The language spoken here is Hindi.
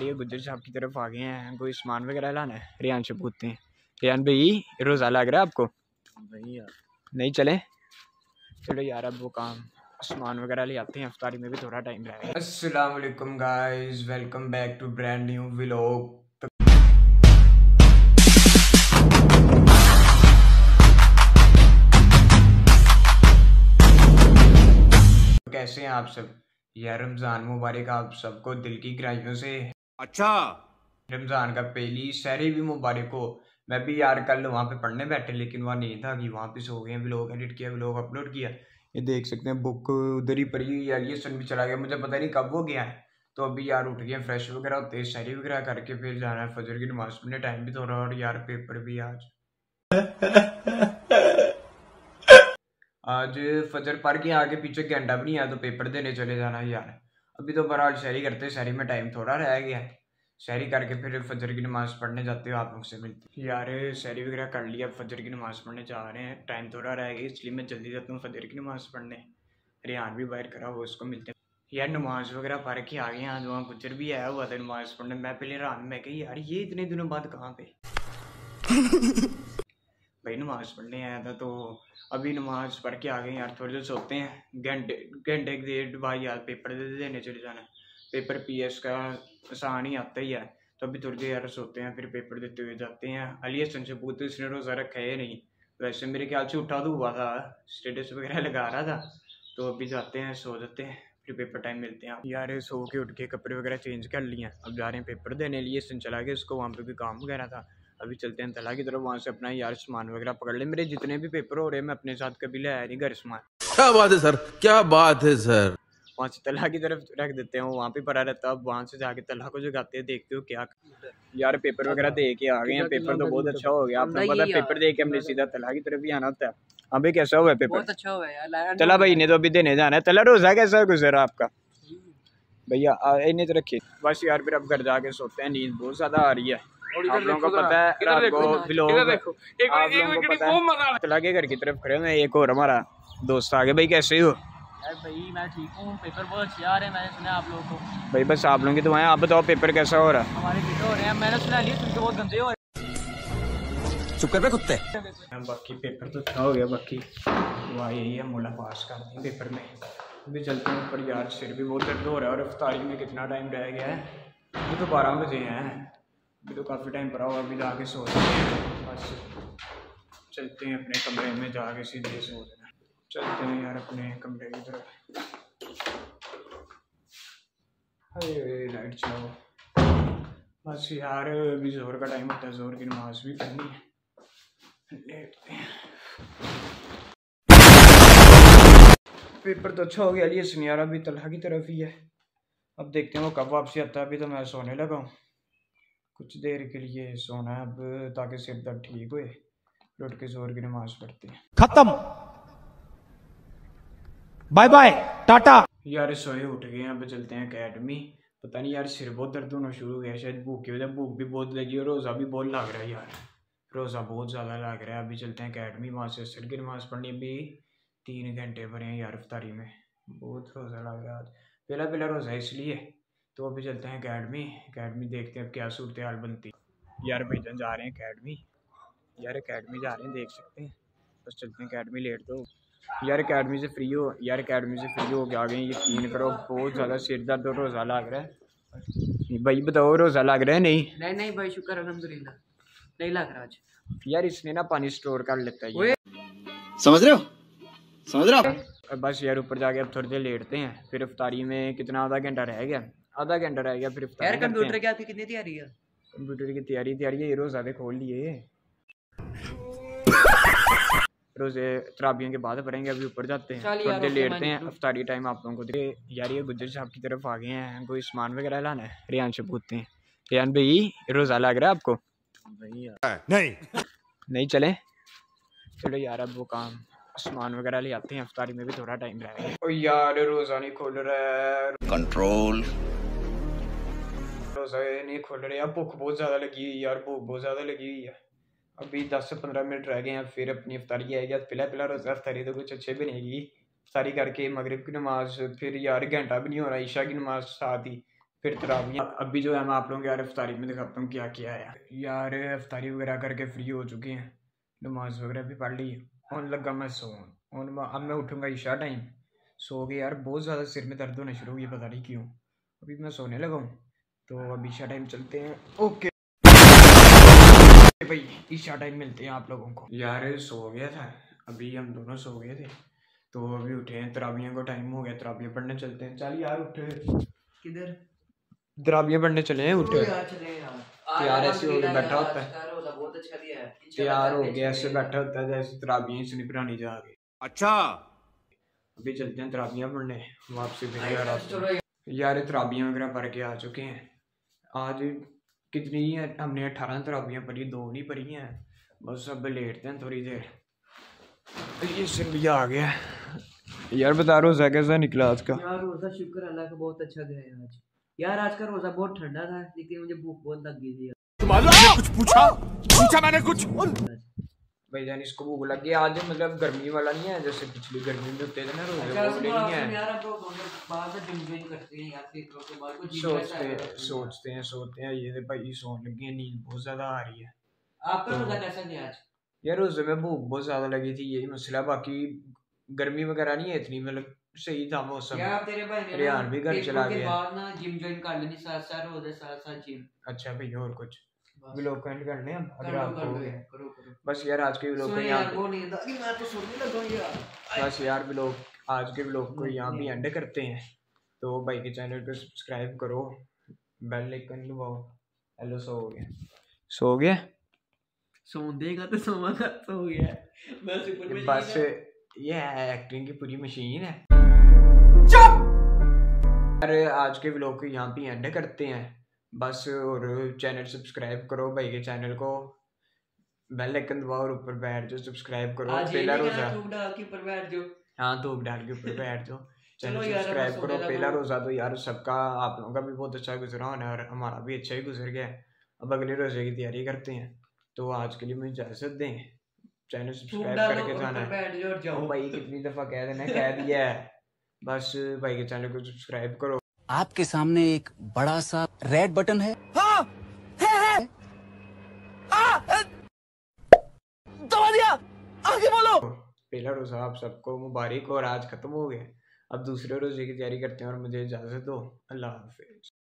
ये गुज्जर साहब की तरफ आ गए हैं, कोई सामान वगैरह लाना है। रियान से पूछते हैं। रियान भाई रोज़ा लग रहा है आपको? भाई यार नहीं चले? चलो यार अब वो काम सामान वगैरह ले आते हैं, इफ्तारी में भी थोड़ा टाइम रहेगा। अस्सलाम वालेकुम guys, welcome back to brand new vlog. कैसे हैं आप सब यार? रमज़ान मुबारक आप सबको दिल की गहराइयों से। अच्छा रमज़ान का पहली सहरी भी मुबारक हो। मैं भी यार कल वहाँ पे पढ़ने बैठे, लेकिन वहाँ नींद आ गई, वहाँ पे सो गए। व्लॉग एडिट किया, व्लॉग अपलोड किया। ये देख सकते हैं बुक उधर ही पड़ी हुई यार। ये सन भी चला गया, मुझे पता नहीं कब वो गया है। तो अभी यार उठ गए, फ्रेश वगैरह होते सहरी वगैरह करके फिर जाना है फजर की नमाज पढ़ने। टाइम भी थोड़ा और यार पेपर भी आज फजर पढ़ के आगे पीछे घंटा भी नहीं आया तो पेपर देने चले जाना यार। अभी तो बहरहाल शहरी करते, शहरी में टाइम थोड़ा रह गया है। शहरी करके फिर फजर की नमाज़ पढ़ने जाते हो, आप लोग से मिलते यार। शहरी वगैरह कर लिया, फजर की नमाज़ पढ़ने जा रहे हैं। टाइम थोड़ा रह गया इसलिए मैं जल्दी जाता हूँ फजर की नमाज़ पढ़ने। रियान भी बाहर करा हुआ, उसको मिलते हैं यार। नमाज़ वगैरह पढ़ के आ गए। आज वहाँ गुजर भी आया हुआ था नमाज़ पढ़ने। मैं पहले रान में कही यार ये इतने दिनों बाद कहाँ पे भाई नमाज़ पढ़ने आया था। तो अभी नमाज पढ़ के आ गए यार। थोड़ी देर सोते हैं, घंटे एक डेढ़ बाद यार पेपर देने चले जाना। पेपर पीएस का आसान ही आता ही है। तो अभी थोड़ी देर यार सोते हैं, फिर पेपर देते हुए जाते हैं। अली हसन से पूछते उसने रोज़ा रखा है नहीं। वैसे मेरे ख्याल से उठा तो हुआ था, स्टेटस वगैरह लगा रहा था। तो अभी जाते हैं, सो जाते हैं, फिर पेपर टाइम मिलते हैं। यार सो के उठ के कपड़े वगैरह चेंज कर लिए। अब जा रहे हैं पेपर देने लिए। सन चला गया, उसको वहाँ पे भी काम वगैरह था। अभी चलते हैं तला की तरफ, वहाँ से अपना यार सामान वगैरह पकड़ ले। मेरे जितने भी पेपर हो रहे हैं मैं अपने साथ कभी ले आया नहीं घर सामान। क्या बात है सर, क्या बात है सर। वहाँ से तला की तरफ रख देते हैं, वहाँ पे पड़ा रहता है। अब वहाँ से जाके तला को जगाते हैं, देखते हो क्या यार। पेपर वगैरह दे के आ गए हैं। पेपर तो बहुत अच्छा हो गया। आपको पता है पेपर दे के हमने सीधा तला की तरफ ही आना होता है। अभी कैसा हुआ है पेपर? बहुत अच्छा हुआ यार। तला भाई ने तो अभी देने जाना है। तला रोज़ा कैसा गुजरा आपका भैया? इन्हें तो रखिए बस यार। फिर अब घर जाके सोते हैं, नींद बहुत ज्यादा आ रही है। आप लोगों को पता है रात को व्लॉग आप लोगों को पता है तला के घर की तरफ खड़े हुए। एक और हमारा दोस्त आ गए। भाई कैसे हो? यार भाई मैं ठीक हूँ, पेपर बहुत अच्छे आ रहे हैं। मैंने सुना आप लोगों को। भाई बस आप लोगों की दुआएं। आप बताओ पेपर कैसा हो रहा है? हमारे पेपर हो रहे हैं, मैंने सुना लिए सुन के बहुत गंदे हो रहे हैं। चुप कर बे कुत्ते। बाकी पेपर तो अच्छा हो गया। बाकी वहाँ यही है, मोला पास कर दें पेपर में। अभी चलते हैं ऊपर यार, सिर भी बहुत दर्द हो रहा है। और इफ्तारी में कितना टाइम रह गया है? अभी तो 12 बजे हैं। अभी तो काफ़ी टाइम पड़ा हुआ। अभी जाके सो बस चलते हैं अपने कमरे में, जाके सीधे सो जाना। चलते हैं यार अपने कमरे की तरफ। अरे लाइट चलाओ बस यार। अभी जोहर का टाइम होता है, जोहर की नमाज भी पढ़नी है। लेटते हैं। पेपर तो अच्छा हो गया। ये सुनियारा भी तलहा की तरफ ही है। अब देखते हैं वो कब वापसी आता है। अभी तो मैं सोने लगा हूँ, कुछ देर के लिए सोना है अब, ताकि सिर दर्द ठीक हुए। लौट के जोर की नमाज पढ़ते हैं। खत्म, बाय बाय टाटा। यार सोए उठ गए हैं, अब चलते हैं अकेडमी। पता नहीं यार सिर बहुत दर्द होना शुरू हो गया, शायद भूख की वजह। भूख भी बहुत लगी और रोज़ा भी बहुत लग रहा है यार। रोज़ा बहुत ज़्यादा लग रहा है। अभी चलते हैं अकेडमी, वहाँ से असर की नमाज पढ़नी। अभी 3 घंटे भरे हैं यार इफ्तारी में। बहुत रोज़ा लग रहा है आज, पहला रोज़ा इसलिए। तो अभी चलते हैं अकेडमी देखते हैं अब क्या सूरत हाल बनती यार। भाईजान जा रहे हैं अकेडमी यार, अकेडमी जा रहे हैं, देख सकते हैं। बस चलते हैं अकेडमी। लेट तो यार अकेडमी से फ्री हो के आ गए। यकीन करो बहुत ज़्यादा सिर दर्द और रोज़ा लग रहा है। भाई बताओ रोज़ा लग रहा है? नहीं भाई शुक्र अल्हम्दुलिल्लाह, नहीं लग रहा आज। यार इसने ना पानी स्टोर कर लेता है, समझ रहे हो? बस यार ऊपर जाके अब थोड़ी देर लेटते हैं। फिर इफ्तारी में कितना आधा घंटा रह गया फिर इफ्तारी यार करते कंप्यूटर हैं। की आपकी कितनी तैयारी है? कंप्यूटर की तैयारी है। रोज़ा खोल लिए, रोज़े तराबियों के बाद पढ़ेंगे। अभी ऊपर जाते हैं, थोड़ी देर लेटते हैं। इफ्तारी टाइम आप लोगों को दे यार। ये गुज्जर साहब की तरफ आ गए हैं, कोई सामान वगैरह लाना है। रियान से पूछते हैं। रियान भाई रोज़ा लग रहा है आपको? भाई यार नहीं चले? चलो यार अब वो काम सामान वगैरह ले आते हैं, इफ्तारी में भी थोड़ा टाइम रहेगा। ओ यार रोज़ा नहीं खोल रहा है, कंट्रोल। रोज़ा नहीं खोल रहे यार। भूख बहुत ज़्यादा लगी हुई यार, भूख बहुत ज़्यादा लगी हुई है। अभी 10 से 15 मिनट रह गए हैं, फिर अपनी इफ्तारी आएगी। पहला रोज़ा इफ्तारी तो कुछ अच्छे बनेगी। इफ्तारी करके मगरिब की नमाज, फिर यार घंटा भी नहीं हो रहा, ईशा की नमाज साथ ही। फिर तरावियाँ। अभी जो है मैं आप लोगों को यार इफ्तारी में दिखाता हूँ क्या किया है यार। इफ्तारी वगैरह करके फ्री हो चुके हैं, नमाज वगैरह भी पढ़ ली और लगा मैं सोन। और अब मैं उठूँगा इशा टाइम। सो गए यार, बहुत ज़्यादा सिर में दर्द होना शुरू हो गया, पता नहीं क्यों। अभी मैं सोने लगा हूँ, तो अब ईशा टाइम चलते हैं। ओके भाई, ईशा टाइम मिलते हैं आप लोगों को। यार सो गया था, अभी हम दोनों सो गए थे, तो अभी उठे हैं। तरावियाँ को टाइम हो गया, तरावियाँ पढ़ने चलते हैं। चल यार उठ, किधर तरावियाँ पढ़ने चले हैं। उठ चले यार, ऐसे हो गया बैठा होता है, बहुत अच्छा दिया है। तैयार हो गया, ऐसे बैठा होता है जैसे तरावियाँ सुनी पुरानी जा के। अच्छा अभी चलते हैं तरावियाँ पढ़ने वापसी फिर यार। यार तरावियाँ वगैरह पढ़ के आ चुके हैं। आज कितनी है, हमने 18 तरावियाँ पढ़ी, 2 नहीं पढ़ी हैं। बस अब लेटते हैं थोड़ी देर। ये सिर भी आ गया यार। बता रोज़ा कैसा निकला आज का? यार रोजा शुक्र अल्लाह का बहुत अच्छा गया आज। यार आज का रोजा बहुत ठंडा था, लेकिन मुझे भूख बहुत लग गई थी। कुछ पूछा मैंने कुछ। भाई जान इसको भूख लग गई आज। मतलब गर्मी वाला नहीं है जैसे पिछली गर्मी में होते थे ना रोजे, वो नहीं है। यार अब बाहर से जिम ज्वाइन करते हैं यार, फिर के बाद को सोचते हैं ये भाई सोने लगे हैं, नींद बहुत ज्यादा आ रही है। आपका रोजा कैसा गया आज? यार रोजे में भूख बहुत ज्यादा लगी थी, यही मसला। बाकी गर्मी वगैरह नहीं है इतनी, मतलब सही था मौसम। यार तेरे भाई ने रेहान भी घर चला गया बाद ना जिम ज्वाइन कर लेनी, साथ साथ रोजे साथ साथ जिम। अच्छा भाई, और कुछ व्लॉग एंड करने हम अगर करो आपको हो करो गया। करो। बस यार आज के व्लॉग को यार यहाँ वो नींद आ गई, मैं तो सोने लगा यार। बस यार व्लॉग, आज के व्लॉग को यहाँ भी एंड करते हैं। तो भाई के चैनल को सब्सक्राइब करो, बेल आइकन दबाओ। हेलो, सो गया सोन देगा तो सोवागा, सो गया। मैं सुपर में बस ये है एक्टिंग की पूरी मशीन है। अरे आज के व्लॉग को यहाँ पे एंड करते हैं बस। और चैनल सब्सक्राइब करो भाई के चैनल को, बेल आइकन दबाओ और ऊपर बैठ जाओ, सब्सक्राइब करो। पहला रोजा थूक डाल के ऊपर बैठ जाओ। हाँ, धूप डाल के ऊपर बैठ जाओ। चैनल चलो यार, सब्सक्राइब बस करो। होने पहला लगा। रोजा तो यार सबका, आप लोगों का भी बहुत अच्छा गुजरा होना है और हमारा भी अच्छा ही गुजर गया है। अब अगले रोजे की तैयारी करते हैं। तो आज के लिए मुझे इजाजत दें, चैनल सब्सक्राइब करके जाना है। ओ भाई कितनी दफा कह देना, कह दिया है। बस भाई के चैनल को सब्सक्राइब करो। आपके सामने एक बड़ा सा रेड बटन है। हाँ, है। दबा दिया, आगे बोलो। पहला रोजा आप सबको मुबारक, और आज खत्म हो गया। अब दूसरे रोजे की तैयारी करते हैं और मुझे इजाजत दो। अल्लाह हाफिज।